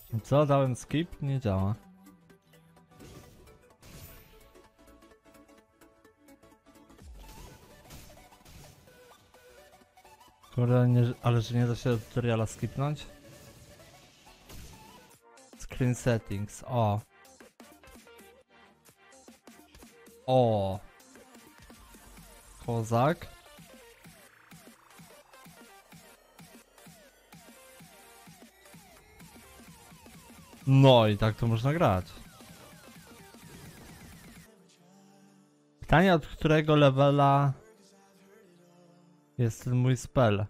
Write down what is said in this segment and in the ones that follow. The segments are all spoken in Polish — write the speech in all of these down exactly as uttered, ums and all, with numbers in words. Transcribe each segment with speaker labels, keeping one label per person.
Speaker 1: Co? Dałem skip? Nie działa. Kurde, nie, ale że nie da się tutoriala skipnąć? Screen settings, o. O. Kozak. No i tak to można grać. Pytanie, od którego levela jest ten mój spell?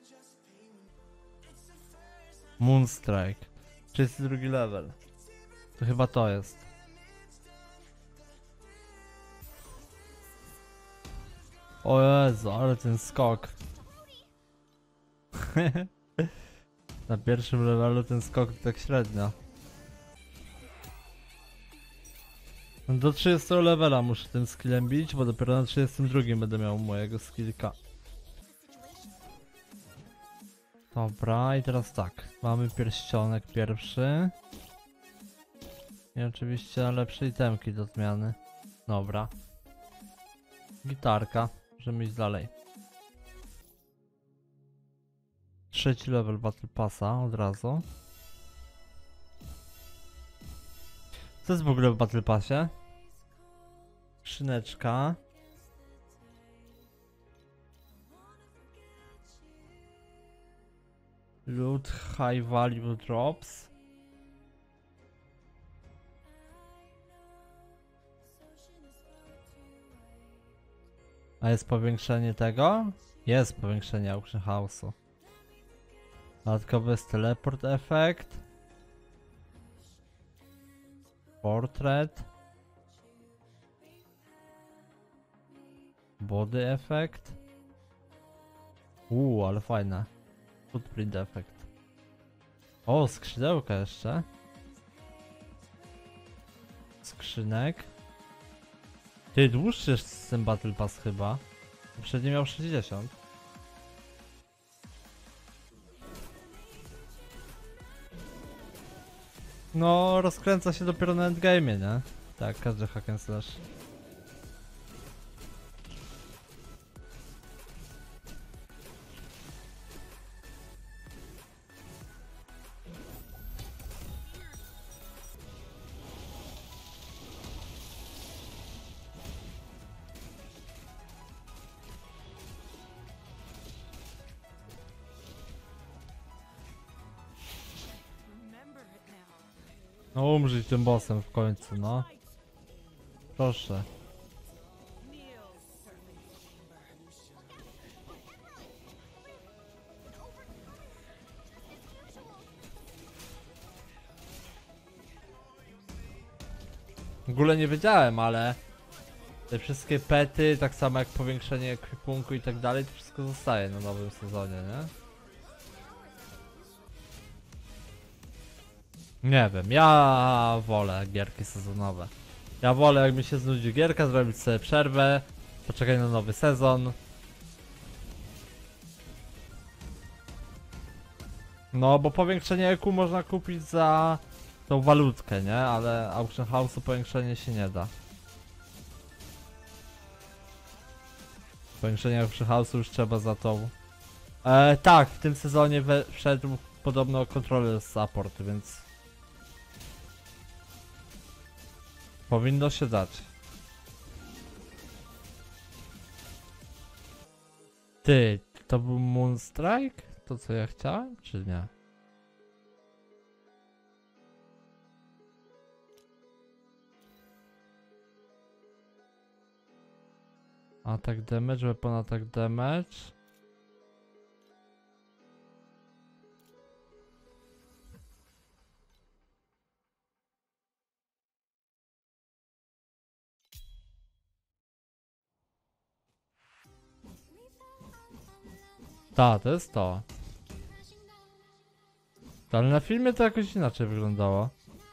Speaker 1: Moonstrike. trzydziesty drugi level. To chyba to jest. O Jezu, ale ten skok. Na pierwszym levelu ten skok to tak średnio. Do trzydziestego levela muszę tym skillem bić, bo dopiero na trzydziestym drugim będę miał mojego skillka. Dobra, i teraz tak. Mamy pierścionek pierwszy. I oczywiście lepsze itemki do zmiany. Dobra. Gitarka. Możemy iść dalej. Trzeci level Battle Passa od razu. Co jest w ogóle w Battle Passie? Skrzyneczka. Loot High Value Drops. A jest powiększenie tego? Jest powiększenie Auction House'u. Dodatkowy jest teleport efekt. Portrait. Body efekt. Uuu, ale fajne. Footprint efekt. O, skrzydełka jeszcze. Skrzynek. Ty, dłuższy jest ten Battle Pass chyba. Poprzednio miał sześćdziesiąt. No, rozkręca się dopiero na endgame'ie, nie? Tak, każdy hack and slash. No umrzyj tym bossem w końcu, no. Proszę. W ogóle nie wiedziałem, ale te wszystkie pety, tak samo jak powiększenie ekwipunku i tak dalej, to wszystko zostaje na nowym sezonie, nie? Nie wiem, ja wolę gierki sezonowe. Ja wolę, jak mi się znudzi gierka, zrobić sobie przerwę, poczekać na nowy sezon. No, bo powiększenie E Q można kupić za tą walutkę, nie? Ale Auction House'u powiększenie się nie da. Powiększenie Auction House'u już trzeba za tą... E, tak, w tym sezonie we, wszedł podobno controller support, więc... Powinno się dać. Ty, to był Moonstrike? To co ja chciałem, czy nie? Attack damage, weapon attack damage. Ta, to jest to. Ale na filmie to jakoś inaczej wyglądało.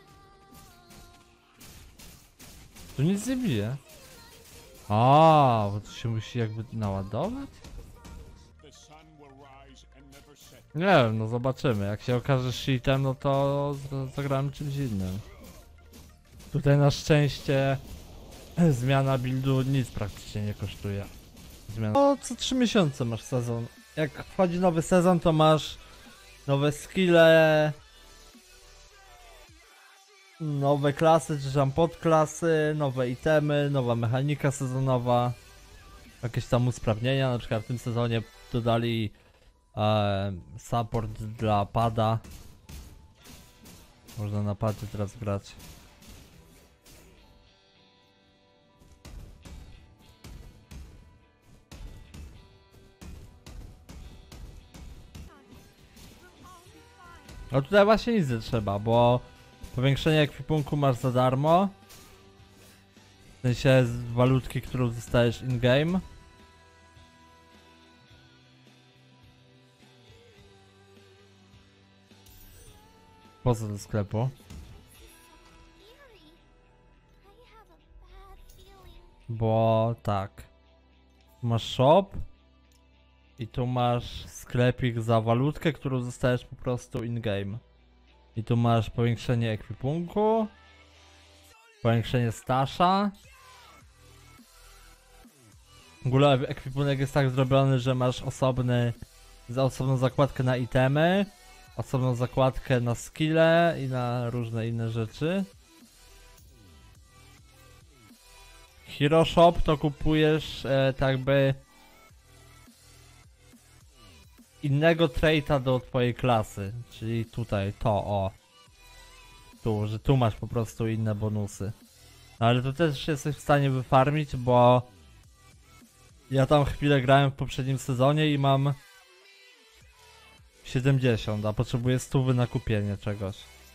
Speaker 1: Tu nic nie bije. A, bo to się musi jakby naładować? Nie wiem, no zobaczymy. Jak się okaże shitem, no to z- zagramy czymś innym. Tutaj na szczęście zmiana buildu nic praktycznie nie kosztuje. Zmiana. No, co trzy miesiące masz sezon. Jak wchodzi nowy sezon, to masz nowe skille, nowe klasy czy tam podklasy, nowe itemy, nowa mechanika sezonowa, jakieś tam usprawnienia. Na przykład w tym sezonie dodali e, support dla pada. Można na padzie teraz grać. No tutaj właśnie nic nie trzeba, bo powiększenie ekwipunku masz za darmo. W sensie z walutki, którą dostajesz in-game. Po co do sklepu? Bo tak. Masz shop. I tu masz sklepik za walutkę, którą dostajesz po prostu in-game. I tu masz powiększenie ekwipunku. Powiększenie stasza. W ogóle ekwipunek jest tak zrobiony, że masz osobny, za osobną zakładkę na itemy, osobną zakładkę na skille i na różne inne rzeczy. Hero Shop to kupujesz e, tak by innego traita do twojej klasy, czyli tutaj, to o. Tu, że tu masz po prostu inne bonusy. Ale to też jesteś w stanie wyfarmić, bo ja tam chwilę grałem w poprzednim sezonie i mam siedemdziesiąt, a potrzebuję sto na kupienie czegoś.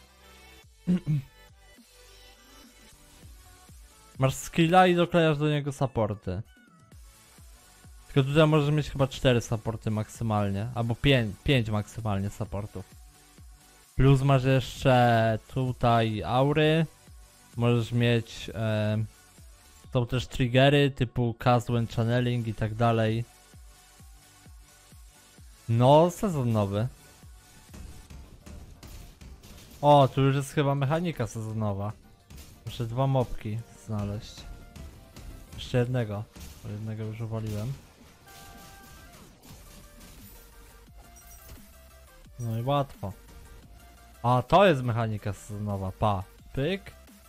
Speaker 1: Masz skilla i doklejasz do niego supporty. Tylko tutaj możesz mieć chyba cztery supporty maksymalnie, albo pięć maksymalnie supportów. Plus masz jeszcze tutaj aury. Możesz mieć e, są też triggery typu cast when channeling i tak dalej. No, sezon nowy. O, tu już jest chyba mechanika sezonowa. Muszę dwa mopki znaleźć. Jeszcze jednego, bo jednego już uwaliłem. No i łatwo. A, to jest mechanika sezonowa, pa. Pyk.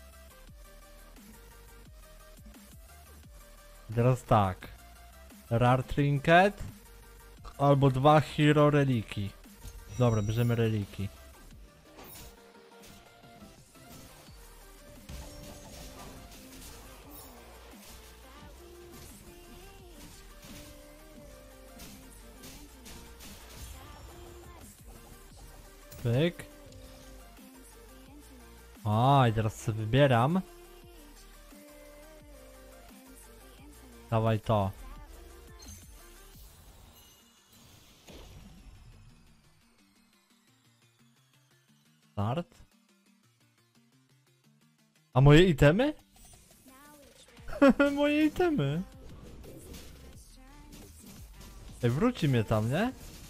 Speaker 1: Teraz tak. Rare Trinket. Albo dwa Hero Reliki. Dobra, bierzemy reliki. Pyk. A, i teraz sobie wybieram. Dawaj to. Start. A moje itemy? Moje itemy. Ej, wróci mnie tam, nie?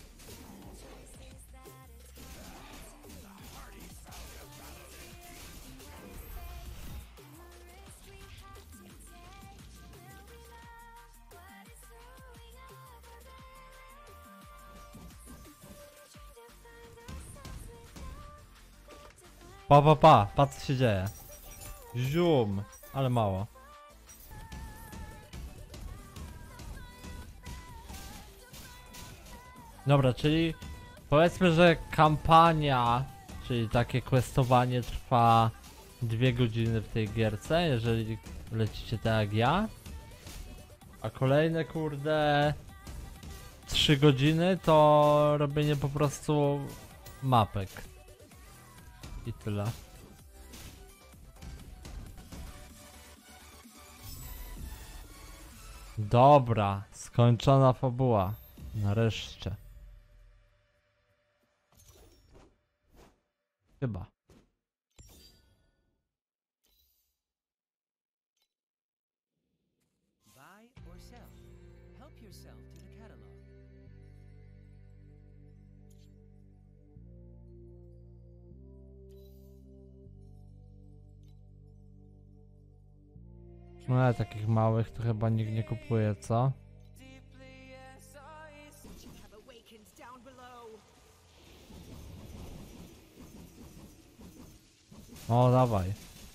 Speaker 1: Pa, pa, pa, patrz co się dzieje. Zium, ale mało. Dobra, czyli powiedzmy, że kampania, czyli takie questowanie trwa dwie godziny w tej gierce, jeżeli lecicie tak jak ja. A kolejne kurde trzy godziny to robienie po prostu mapek. I tyle. Dobra, skończona fabuła. Nareszcie. Chyba.
Speaker 2: Buy or sell. Help yourself to the catalog.
Speaker 1: No ale takich małych to chyba nikt nie kupuje, co?
Speaker 2: Have awakened down below.
Speaker 1: O, dawaj.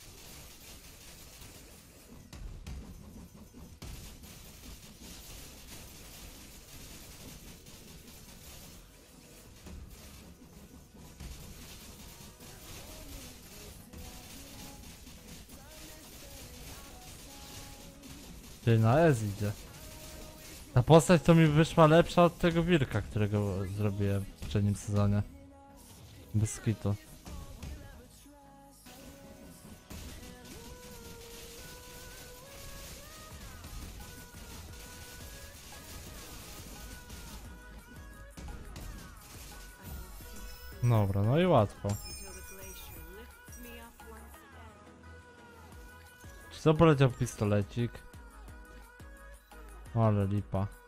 Speaker 1: Ty na S idzie. Ta postać to mi wyszła lepsza od tego wilka, którego zrobiłem w poprzednim sezonie. Bez kitu. Dobra, no i łatwo.
Speaker 2: Until the glacier lifts me up once again.
Speaker 1: Czy co poleciał pistolecik? O, ale lipa.